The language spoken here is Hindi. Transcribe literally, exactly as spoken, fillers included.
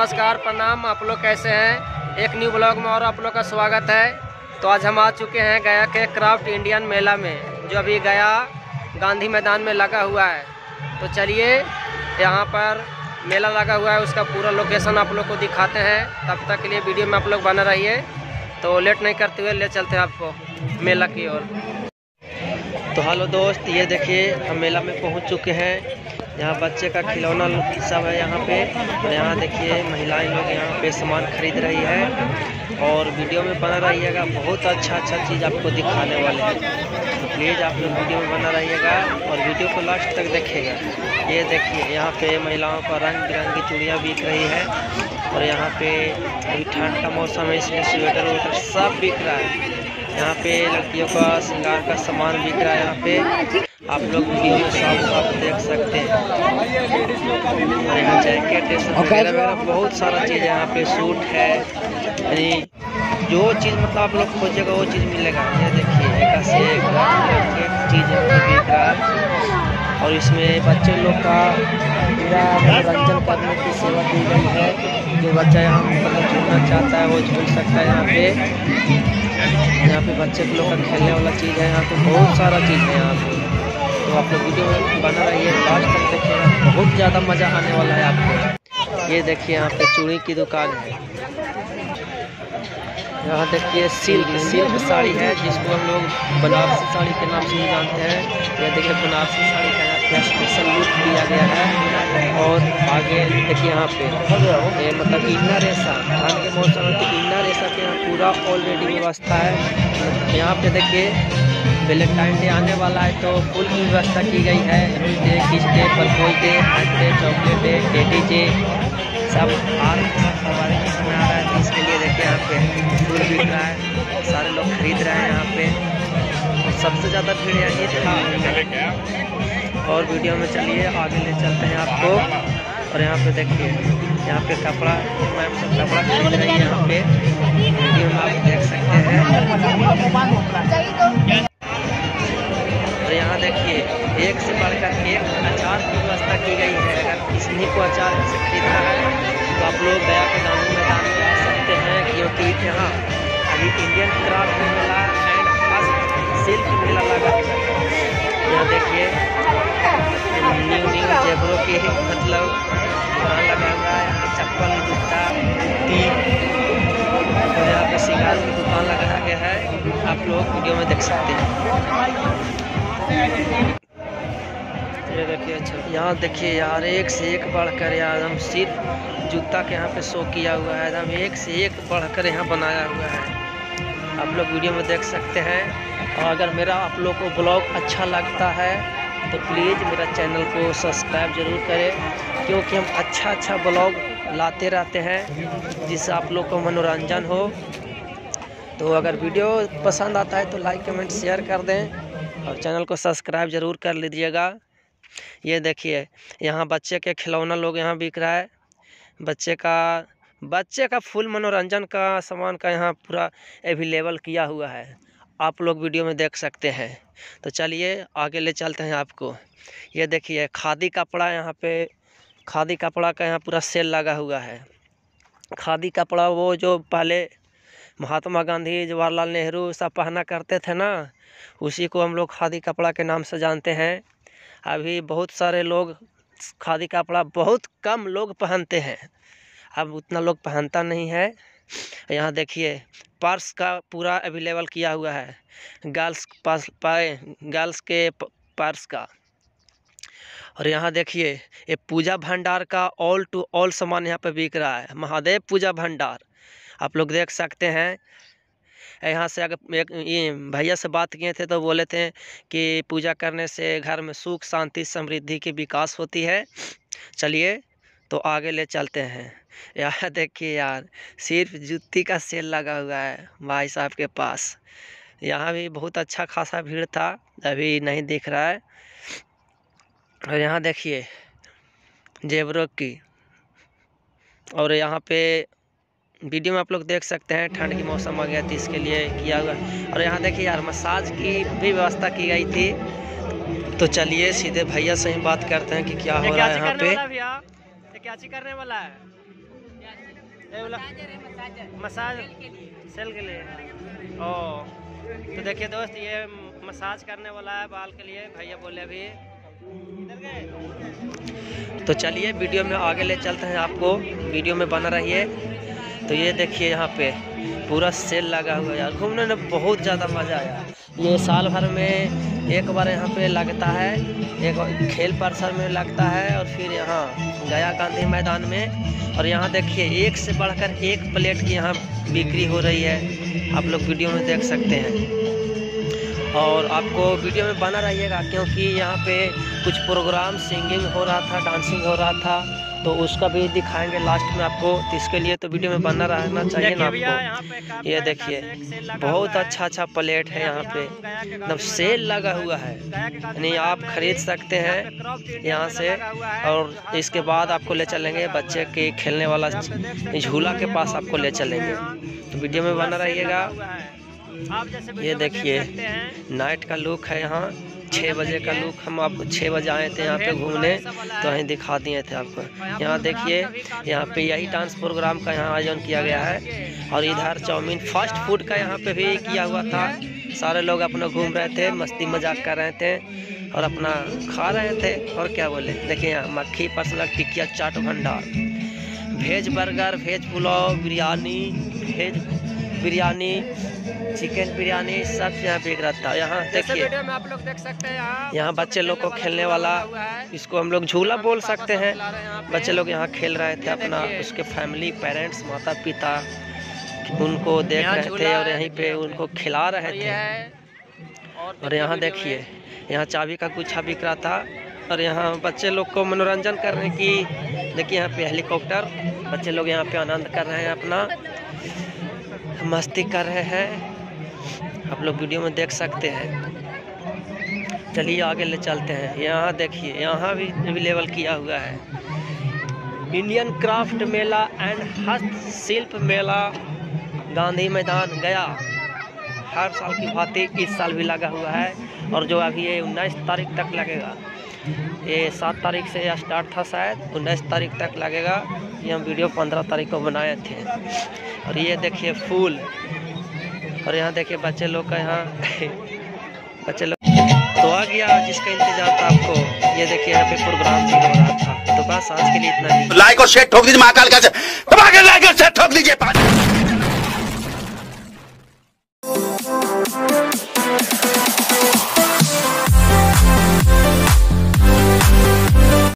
नमस्कार, प्रणाम। आप लोग कैसे हैं? एक न्यू ब्लॉग में और आप लोग का स्वागत है। तो आज हम आ चुके हैं गया के क्राफ्ट इंडियन मेला में, जो अभी गया गांधी मैदान में लगा हुआ है। तो चलिए यहाँ पर मेला लगा हुआ है, उसका पूरा लोकेशन आप लोग को दिखाते हैं। तब तक के लिए वीडियो में आप लोग बने रहिए। तो लेट नहीं करते हुए ले चलते हैं आपको मेला की ओर। तो हेलो दोस्त, ये देखिए हम मेला में पहुँच चुके हैं। यहाँ बच्चे का खिलौना सब है यहाँ पे। और यहाँ देखिए महिलाएं लोग यहाँ पे सामान खरीद रही है। और वीडियो में बना रहिएगा, बहुत अच्छा अच्छा चीज़ आपको दिखाने वाले हैं। तो प्लीज़ आप लोग वीडियो में बना रहिएगा और वीडियो को लास्ट तक देखिएगा। ये देखिए यहाँ पे महिलाओं का रंग बिरंगी चूड़ियाँ बिक रही है। और यहाँ पे अभी ठंड का मौसम है, इसलिए स्वेटर वेटर सब बिक रहा है। यहाँ पे लड़कियों का श्रृंगार का सामान बिक रहा है। यहाँ पे आप लोग वीडियो में साफ साफ देख सकते हैं। और यहाँ जैकेट वगैरह वगैरह बहुत सारा चीज़ है। यहाँ पे सूट है, यानी जो चीज़ मतलब आप लोग खोजेगा वो चीज़ मिलेगा। ये देखिए एक से एक चीज़ बिक रहा है। और इसमें बच्चे लोग का पूरा मनोरंजन करने की सेवा दी गई है। जो बच्चा यहाँ मतलब झूलना चाहता है वो झूल सकता है। यहाँ पे यहाँ पे बच्चे लोग का खेलने वाला चीज़ है। यहाँ पे बहुत सारा चीज़ है यहाँ पे। तो आप लोग वीडियो में बना रहिए, लास्ट तक देखिएगा, बहुत ज़्यादा मज़ा आने वाला है आपको। ये देखिए यहाँ पे चूड़ी की दुकान है। यहाँ देखिए सिल्क सिल्क साड़ी है, जिसको हम लोग बनारसी साड़ी के नाम से भी जानते हैं। ये देखिए बनारसी साड़ी का यहाँ पे स्पेशल लुक दिया गया है। और आगे देखिए यहाँ पे ये मतलब इन्नर रेशा, ठंड के मौसम में तो इन्नर रेशा के यहाँ पूरा ऑलरेडी व्यवस्था है। यहाँ पे देखिए वैलेंटाइन डे आने वाला है, तो फुल की व्यवस्था की गई है। Day kiss day propose day, hand day, chocolate day, teddy day सब और सवारी की समय आ रहा है। तो इसके लिए देखिए यहाँ पे फूल बिक रहा है, सारे लोग खरीद रहे हैं यहाँ पे। और सबसे ज़्यादा भीड़ यही था। और वीडियो में चलिए आगे ले चलते हैं आपको। और यहाँ पे देखिए यहाँ पे कपड़ा मैम सब कपड़ा खरीद रही है यहाँ पे, वीडियो में आप देख सकते हैं। और यहाँ देखिए एक से बढ़कर एक अचार की व्यवस्था की गई है। अगर किसी को अचार से खरीदना है तो आप लोग गया के गांधी मैदान में आ सकते हैं, क्योंकि यहाँ अभी Indian craft mela and silk mela लगा है। यहाँ देखिए न्यू न्यू जेबरों के मतलब दुकान लगा हुआ है। यहाँ चप्पल, जूता, और यहाँ पे सिंगार की दुकान लगाया गया है। आप लोग वीडियो में देख सकते हैं। ये देखिए अच्छा, यहाँ देखिए यार एक से एक बढ़कर यार हम सिर्फ जूता के यहाँ पे शो किया हुआ है। एकदम एक से एक बढ़कर यहाँ बनाया हुआ है, आप लोग वीडियो में देख सकते हैं। और अगर मेरा आप लोग को ब्लॉग अच्छा लगता है तो प्लीज़ मेरा चैनल को सब्सक्राइब ज़रूर करें, क्योंकि हम अच्छा अच्छा ब्लॉग लाते रहते हैं जिससे आप लोग को मनोरंजन हो। तो अगर वीडियो पसंद आता है तो लाइक कमेंट शेयर कर दें और चैनल को सब्सक्राइब ज़रूर कर लीजिएगा। ये देखिए यहाँ बच्चे के खिलौना लोग यहाँ बिक रहा है। बच्चे का बच्चे का फुल मनोरंजन का सामान का यहाँ पूरा अवेलेबल किया हुआ है, आप लोग वीडियो में देख सकते हैं। तो चलिए आगे ले चलते हैं आपको। ये देखिए खादी कपड़ा, यहाँ पे खादी कपड़ा का यहाँ पूरा सेल लगा हुआ है। खादी कपड़ा वो जो पहले महात्मा गांधी, जवाहरलाल नेहरू सब पहना करते थे ना, उसी को हम लोग खादी कपड़ा के नाम से जानते हैं। अभी बहुत सारे लोग खादी कपड़ा बहुत कम लोग पहनते हैं, अब उतना लोग पहनता नहीं है। यहाँ देखिए पर्स का पूरा अवेलेबल किया हुआ है, गर्ल्स पास पाए गर्ल्स के पर्स का। और यहाँ देखिए ये पूजा भंडार का ऑल टू ऑल सामान यहाँ पे बिक रहा है। महादेव पूजा भंडार आप लोग देख सकते हैं। यहाँ से अगर एक ये भैया से बात किए थे तो बोले थे कि पूजा करने से घर में सुख शांति समृद्धि की विकास होती है। चलिए तो आगे ले चलते हैं। यहाँ देखिए यार सिर्फ जूती का सेल लगा हुआ है भाई साहब के पास। यहाँ भी बहुत अच्छा खासा भीड़ था, अभी नहीं दिख रहा है। और यहाँ देखिए जेबरों की, और यहाँ पे वीडियो में आप लोग देख सकते हैं ठंड की मौसम आ गया थी इसके लिए किया हुआ। और यहाँ देखिए यार मसाज की भी व्यवस्था की गई थी। तो चलिए सीधे भैया से ही बात करते हैं कि क्या हो रहा है यहाँ पे। क्या करने वाला है? मसाज सेल के लिए। ओ तो देखिए दोस्त, ये मसाज करने वाला है बाल के लिए, भैया बोले अभी। तो चलिए वीडियो में आगे ले चलते हैं, आपको वीडियो में बना रहिए। तो ये देखिए यहाँ पे पूरा सेल लगा हुआ है यार, घूमने में बहुत ज़्यादा मज़ा आया। ये साल भर में एक बार यहाँ पे लगता है, एक खेल परिसर में लगता है और फिर यहाँ गया गांधी मैदान में। और यहाँ देखिए एक से बढ़कर एक प्लेट की यहाँ बिक्री हो रही है, आप लोग वीडियो में देख सकते हैं। और आपको वीडियो में बना रहिएगा क्योंकि यहाँ पे कुछ प्रोग्राम सिंगिंग हो रहा था, डांसिंग हो रहा था, तो उसका भी दिखाएंगे लास्ट में आपको। तो इसके लिए तो वीडियो में बना रहना चाहिए ना आपको। ये देखिए बहुत अच्छा अच्छा प्लेट है यहाँ पे, एकदम सेल लगा हुआ है, यानी आप खरीद सकते हैं यहाँ से। और इसके बाद आपको ले चलेंगे बच्चे के खेलने वाला झूला के पास, आपको ले चलेंगे। तो वीडियो में बना रहिएगा। ये देखिए नाइट का लुक है, यहाँ छः बजे का लुक। हम आप छः बजे आए थे यहाँ पे घूमने, तो वहीं दिखा दिए थे आपको। यहाँ देखिए यहाँ पे यही डांस प्रोग्राम का यहाँ आयोजन किया गया है। और इधर चाउमीन फास्ट फूड का यहाँ पे भी किया हुआ था। सारे लोग अपना घूम रहे थे, मस्ती मजाक कर रहे थे और अपना खा रहे थे। और क्या बोले, देखिए यहाँ मक्खी पर्सनल टिकिया चाट भंडार, veg burger, veg pulao, biryani, veg biryani, chicken biryani सब यहाँ बिक रहा था। यहाँ देखिए में आप लोग देख सकते हैं, यहाँ यहाँ बच्चे लोग को खेलने वाला, इसको हम लोग झूला बोल सकते हैं। बच्चे लोग यहाँ खेल रहे थे अपना, उसके फैमिली पेरेंट्स माता पिता उनको देख रहे थे और यहीं पे उनको खिला रहे थे। और यहाँ देखिए यहाँ चाबी का गुच्छा बिक रहा था। और यहाँ बच्चे लोग को मनोरंजन करने की, देखिए यहाँ पे हेलीकॉप्टर, बच्चे लोग यहाँ पे आनंद कर रहे हैं, अपना मस्ती कर रहे हैं, आप लोग वीडियो में देख सकते हैं। चलिए आगे ले चलते हैं। यहाँ देखिए यहाँ भी अवेलेबल किया हुआ है इंडियन क्राफ्ट मेला एंड हस्तशिल्प मेला, गांधी मैदान गया। हर साल की भांति इस साल भी लगा हुआ है, और जो अभी ये उन्नीस तारीख तक लगेगा। ये सात तारीख से स्टार्ट था, शायद उन्नीस तारीख तक लगेगा। ये हम वीडियो पंद्रह तारीख को बनाए थे। और ये देखिए फूल, और यहाँ देखिए बच्चे लोग का, यहाँ बच्चे लोग तो आ गया जिसका इंतजार था आपको। ये देखिए यहाँ पे प्रोग्राम भी हो रहा था। तो बस आज के लिए इतना ही। लाइक और शेयर ठोक दीजिए, महाकाल का लाइक और शेयर ठोक दीजिए।